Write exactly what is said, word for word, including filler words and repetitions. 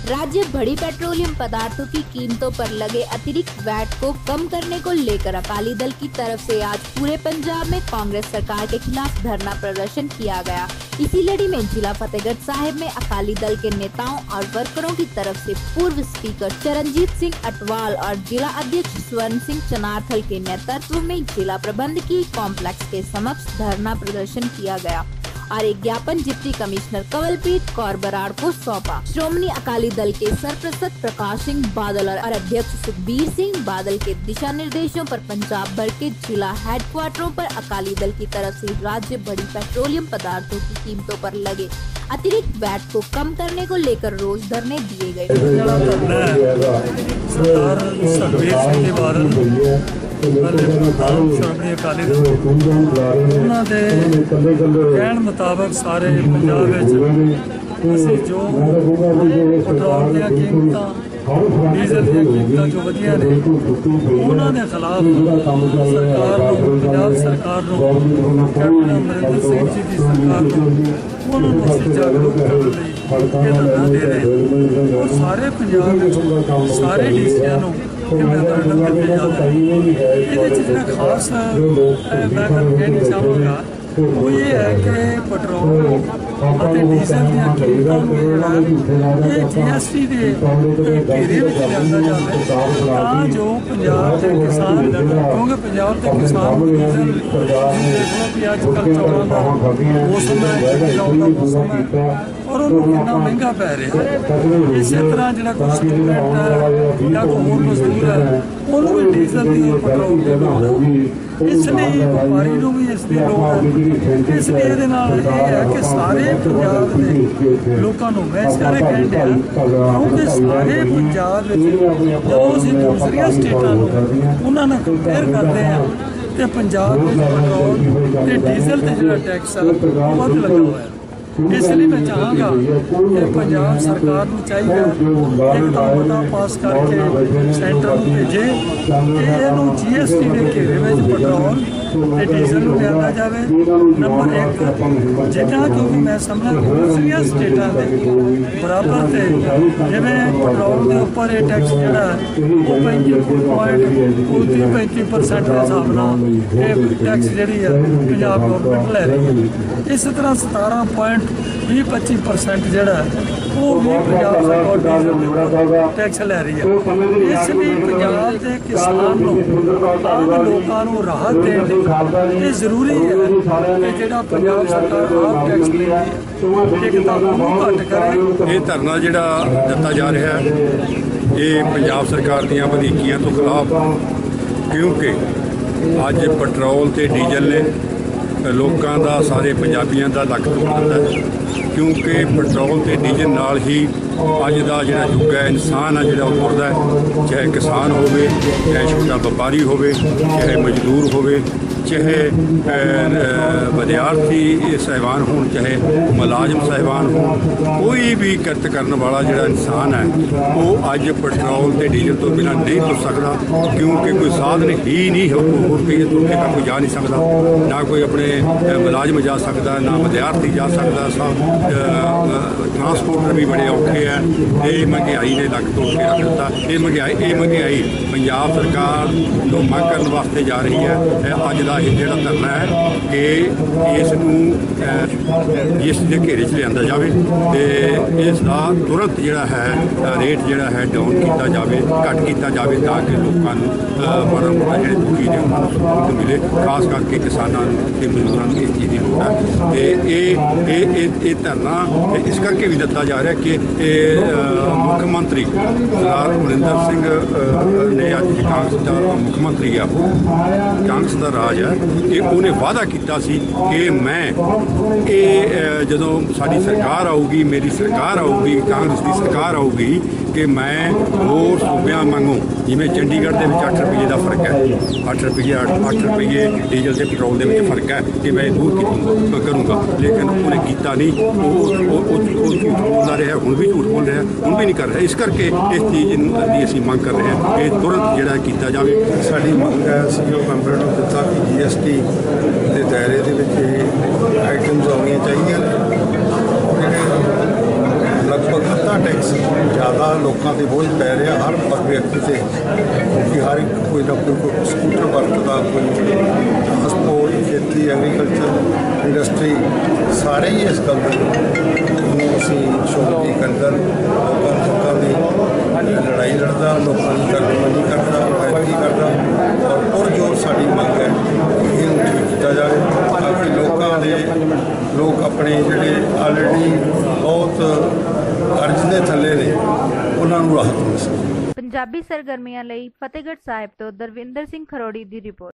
राज्य बड़ी पेट्रोलियम पदार्थों की कीमतों पर लगे अतिरिक्त वैट को कम करने को लेकर अकाली दल की तरफ से आज पूरे पंजाब में कांग्रेस सरकार के खिलाफ धरना प्रदर्शन किया गया। इसी लड़ी में जिला फतेहगढ़ साहिब में अकाली दल के नेताओं और वर्करों की तरफ से पूर्व स्पीकर चरणजीत सिंह अटवाल और जिला अध्यक्ष स्वर्ण सिंह चनारथल के नेतृत्व में जिला प्रबंधकीय कॉम्प्लेक्स के समक्ष धरना प्रदर्शन किया गया और एक ज्ञापन डिप्टी कमिश्नर कंवलप्रीत कौर बराड़ को सौंपा। श्रोमणी अकाली दल के सरप्रसत प्रकाश सिंह बादल और अध्यक्ष सुखबीर सिंह बादल के दिशा निर्देशों पर पंजाब भर के जिला हेडक्वार्टरों पर अकाली दल की तरफ से राज्य बड़ी पेट्रोलियम पदार्थों की कीमतों पर लगे अतिरिक्त वैट को कम करने को लेकर रोज धरने दिए गए। श्रोमणी अकाली दल उन्होंने कहने मुताबिक सारे पंजाब असीं जो पेट्रोल दी कीमतां डीजल दी कीमतां जो वधिया ने उन्होंने खिलाफ सरकार पंजाब सरकार कैप्टन अमरिंदर सिंह जी की सरकार उन्होंने असीं जागरूक करने लई ये धरना दे रहे हैं और सारे पंजाब सारे डीसीआं नूं मैमोरेंडम दिते जा रहे हैं। खास मैं कहना चाहूँगा वो ये है कि पेट्रोल और डीजल दी कीमतों ये जी एस टी के घेरे में लिया जाए तां जो पंजाब के किसान क्योंकि पंजाब के किसान डीजल देखो कि अजकल चौलों का मौसम है चौल का मौसम है और उन्होंने कितना महंगा पै रहा है। इस तरह जो कोई स्टूडेंट है या कोई होर मजदूर है उन्होंने भी डीजल की पेट्रोल की लोड़ है, इसलिए व्यापारी को भी इसकी लोड़ है। इसलिए ये है कि सारे पंजाब के लोगों को मैं इस करके कह दिया क्योंकि सारे पंजाब जो असीं दूसरिया स्टेटां उन्होंने कंपेयर करते हैं तो पंजाब में पेट्रोल ते डीजल ते जो टैक्स है बहुत लगा हुआ है। इसलिए मैं चाहूँगा कि पंजाब सरकार को चाहिए एक मुद्दा पास करके सेंटर में भेजे कि जी एस टी के घेरे में पेट्रोल ते डीजल लिया जाए। नंबर एक जितना क्योंकि मैं समझा दूसरिया स्टेटा के बराबर थे जिमें पेट्रोल के उपर ये टैक्स जोड़ा वो पैंती पॉइंट उनती पैंती परसेंट के हिसाब से टैक्स जी है पंजाब गौरमेंट लै रही है। इस तरह सतारा पॉइंट भी पच्ची परसेंट जोड़ा वो भी पंजाब सरकार टैक्स लै रही है। इसलिए पंजाब के किसान लोगों को राहत देने ये जरूरी है कि जो पंजाब सरकार आप टैक्स ले रही है घट करे। ये धरना जिहड़ा दिता जा रहा है ये पंजाब सरकार दीयां वधीकियां तो खिलाफ क्योंकि अज पेट्रोल ते डीजल ने लोगों का सारे पंजाबियों का लक तोड़ दिता है क्योंकि पेट्रोल ते डीजल नाल ही अज का जिहड़ा युग है इंसान है जिहड़ा तुरदा है चाहे किसान होवे चाहे छोटा व्यापारी होवे चाहे मजदूर होवे चाहे विद्यार्थी साहिबान हो चाहे मुलाजम साहिबान हो कोई भी किरत करने वाला जिहड़ा इंसान है वो अज पेट्रोल ते डीजल तो बिना नहीं तुर सकता क्योंकि कोई साधन ही नहीं हो रुपये तुर के कोई जा नहीं सकता ना कोई अपने मुलाजम जा सकता ना विद्यार्थी जा सकता सब ट्रांसपोर्टर भी बड़े औखे है। ये महंगाई ने लक तोड़ के रख दिता। ये महंगाई ये महंगाई पंजाब सरकार तो मंग करने वास्ते जा रही है। अज का जिहड़ा धरना है कि इसनूं जिस दे घेरे च लिआंदा जावे ते इसदा तुरंत जिहड़ा है रेट जिहड़ा है डाउन किया जाए घट किया जाए ताकि लोगों माड़ा मोटा जिहड़े दुखी ने उन्होंने सहूलत मिले खास करके किसानों ते मजदूरों को इस चीज़ की लोड़ है। ये धरना इस करके भी दिता जा रहा है कि मुख्यमंत्री सरदार अमरिंदर सिंह ने अज कांग्रेस का मुख्यमंत्री है कांग्रेस का राज है कि उन्हें वादा किया सी कि मैं ये जदों साडी सरकार आऊगी मेरी सरकार आऊगी कांग्रेस की सरकार आऊगी कि मैं होर सूबियां वांगू जिवें चंडीगढ़ के अठ रुपये का फर्क है अठ रुपये अठ रुपये डीजल से पेट्रोल के फर्क है कि मैं दूर करूँगा लेकिन उन्हें किया नहीं झूठ बोलता रहा हुण भी झूठ बोल रहा हुण भी नहीं कर रहा। इस करके इस चीज़ की असीं मंग कर रहे हैं कि तुरंत जिहड़ा किया जाए। साडी मंग है सीओ मैंबर नूं दित्ता कि जी एस टी के दायरे दे विच आइटम्स आउणियां चाहिए लगभग अद्धा टैक्स ज़्यादा ਲੋਕਾਂ ਤੇ ਬੋਝ ਪੈ ਰਿਹਾ ਹਰ ਪੱਖ ਵਿਅਕਤੀ ਤੇ, ਕਿਉਂਕਿ ਹਰ ਇੱਕ ਕੋਈ ਨਾ ਕੋਈ ਕੋਈ ਸਕੂਟਰ ਵਰਤਦਾ, ਕੋਈ ਸਪੋਰਟ, ਖੇਤੀ, ਐਗਰੀਕਲਚਰ, ਇੰਡਸਟਰੀ, ਸਾਰੇ ਹੀ ਇਸ ਗੱਲ ਨੂੰ ਅਸੀਂ ਸ਼ੌਕੀ ਕਰਦਾ, ਲੋਕਾਂ ਲੋਕਾਂ ਦੀ ਲੜਾਈ ਲੜਦਾ, ਲੋਕਾਂ ਦੀ ਤਰਜਮਾਨੀ ਕਰਦਾ, ਫੈਸਲੀ ਕਰਦਾ, ਔਰ ਪੁਰਜੋਰ ਸਾਡੀ ਮੰਗ ਹੈ ਕਿ ਇਹਨੂੰ ਠੀਕ ਕੀਤਾ ਜਾਵੇ ਤਾਂ ਕਿ ਲੋਕਾਂ ਦੇ ਲੋਕ ਆਪਣੇ ਜਿਹੜੇ ਆਲਰੇਡੀ ਬਹੁਤ ਕਰਜ਼ ਦੇ ਥੱਲੇ ਨੇ ਉਹਨਾਂ ਨੂੰ ਰਾਹਤ ਮਿਲ ਸਕੇ। ਪੰਜਾਬੀ ਸਰਗਰਮੀਆਂ ਲਈ ਫਤਿਹਗੜ੍ਹ ਸਾਹਿਬ ਤੋਂ ਦਰਵਿੰਦਰ ਸਿੰਘ ਖਰੋੜੀ ਦੀ ਰਿਪੋਰਟ।